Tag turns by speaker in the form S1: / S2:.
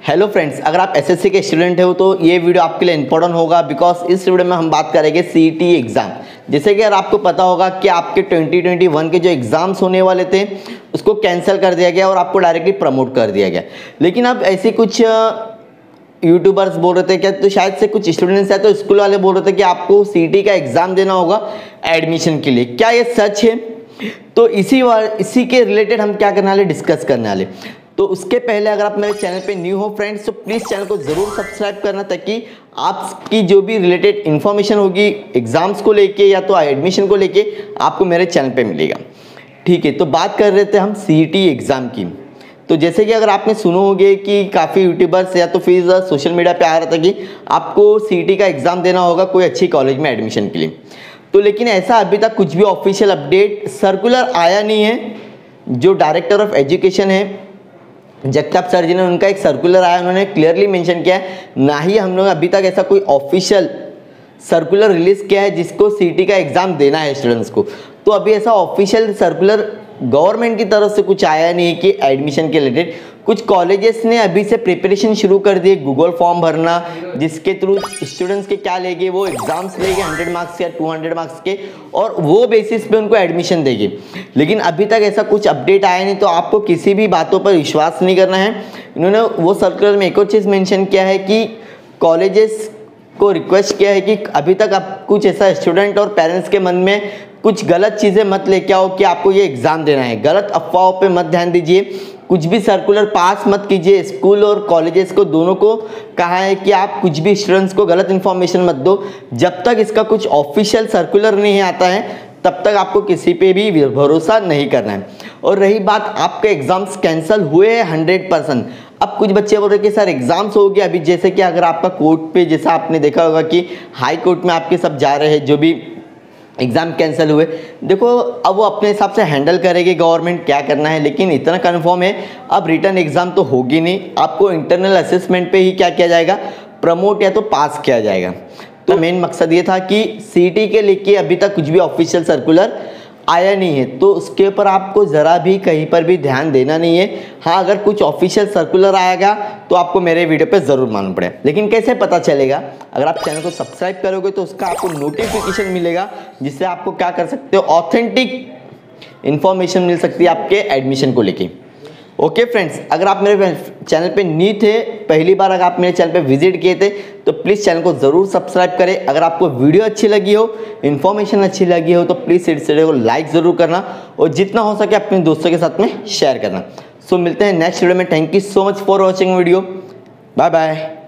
S1: Hello friends, अगर आप SSC के स्टूडेंट हो तो ये वीडियो आपके लिए इंपॉर्टेंट होगा बिकॉज इस वीडियो में हम बात करेंगे सीईटी एग्जाम। जैसे कि अगर आपको पता होगा कि आपके 2021 के जो एग्जाम्स होने वाले थे उसको कैंसिल कर दिया गया और आपको डायरेक्टली प्रमोट कर दिया गया। लेकिन अब ऐसे कुछ यूट्यूबर्स बोल रहे थे क्या, तो शायद से कुछ स्टूडेंट्स है तो स्कूल वाले बोल रहे थे कि आपको सीईटी का एग्जाम देना होगा एडमिशन के लिए। क्या ये सच है? तो इसी के रिलेटेड हम क्या करने वाले, डिस्कस करने वाले। तो उसके पहले अगर आप मेरे चैनल पे न्यू हो फ्रेंड्स तो प्लीज़ चैनल को ज़रूर सब्सक्राइब करना, ताकि आपकी जो भी रिलेटेड इन्फॉर्मेशन होगी एग्जाम्स को लेके या तो एडमिशन को लेके आपको मेरे चैनल पे मिलेगा। ठीक है, तो बात कर रहे थे हम सीईटी एग्ज़ाम की। तो जैसे कि अगर आपने सुनो होगे कि काफ़ी यूट्यूबर्स या तो फिर सोशल मीडिया पे आ रहा था कि आपको सीईटी का एग्ज़ाम देना होगा कोई अच्छी कॉलेज में एडमिशन के लिए। तो लेकिन ऐसा अभी तक कुछ भी ऑफिशियल अपडेट सर्कुलर आया नहीं है। जो डायरेक्टर ऑफ एजुकेशन है जगताप सर जी ने, उनका एक सर्कुलर आया, उन्होंने क्लियरली मेंशन किया है, ना ही हम लोग अभी तक ऐसा कोई ऑफिशियल सर्कुलर रिलीज किया है जिसको सीईटी का एग्ज़ाम देना है स्टूडेंट्स को। तो अभी ऐसा ऑफिशियल सर्कुलर गवर्नमेंट की तरफ से कुछ आया नहीं है कि एडमिशन के रिलेटेड। कुछ कॉलेजेस ने अभी से प्रिपरेशन शुरू कर दिए, गूगल फॉर्म भरना जिसके थ्रू स्टूडेंट्स के क्या लेंगे, वो एग्जाम्स लेंगे 100 मार्क्स या 200 मार्क्स के, और वो बेसिस पे उनको एडमिशन देंगे। लेकिन अभी तक ऐसा कुछ अपडेट आया नहीं, तो आपको किसी भी बातों पर विश्वास नहीं करना है। इन्होंने वो सर्कुलर में एक और चीज़ मेंशन किया है कि कॉलेजेस को रिक्वेस्ट किया है कि अभी तक आप कुछ ऐसा स्टूडेंट और पेरेंट्स के मन में कुछ गलत चीज़ें मत लेके आओ कि आपको ये एग्ज़ाम देना है। गलत अफवाहों पे मत ध्यान दीजिए, कुछ भी सर्कुलर पास मत कीजिए। स्कूल और कॉलेजेस को दोनों को कहा है कि आप कुछ भी स्टूडेंट्स को गलत इन्फॉर्मेशन मत दो। जब तक इसका कुछ ऑफिशियल सर्कुलर नहीं आता है तब तक आपको किसी पे भी भरोसा नहीं करना है। और रही बात आपके एग्ज़ाम्स कैंसिल हुए हैं 100%। अब कुछ बच्चे बोल रहे हैं कि सर एग्ज़ाम्स हो गया अभी, जैसे कि अगर आपका कोर्ट पे, जैसा आपने देखा होगा कि हाई कोर्ट में आपके सब जा रहे हैं जो भी एग्ज़ाम कैंसिल हुए, देखो अब वो अपने हिसाब से हैंडल करेगी गवर्नमेंट क्या करना है। लेकिन इतना कन्फर्म है अब रिटर्न एग्ज़ाम तो होगी नहीं, आपको इंटरनल असेसमेंट पे ही क्या किया जाएगा, प्रमोट या तो पास किया जाएगा। तो मेन मकसद ये था कि सीईटी के लेके अभी तक कुछ भी ऑफिशियल सर्कुलर आया नहीं है, तो उसके ऊपर आपको ज़रा भी कहीं पर भी ध्यान देना नहीं है। हाँ, अगर कुछ ऑफिशियल सर्कुलर आएगा तो आपको मेरे वीडियो पे ज़रूर मालूम पड़े। लेकिन कैसे पता चलेगा? अगर आप चैनल को सब्सक्राइब करोगे तो उसका आपको नोटिफिकेशन मिलेगा, जिससे आपको क्या कर सकते हो, ऑथेंटिक इन्फॉर्मेशन मिल सकती है आपके एडमिशन को लेके। ओके फ्रेंड्स, अगर आप मेरे चैनल पे न्यू थे, पहली बार अगर आप मेरे चैनल पे विजिट किए थे तो प्लीज़ चैनल को ज़रूर सब्सक्राइब करें। अगर आपको वीडियो अच्छी लगी हो, इन्फॉर्मेशन अच्छी लगी हो तो प्लीज़ इस वीडियो को लाइक ज़रूर करना और जितना हो सके अपने दोस्तों के साथ में शेयर करना। सो मिलते हैं नेक्स्ट वीडियो में। Thank you so much for watching video. Bye bye.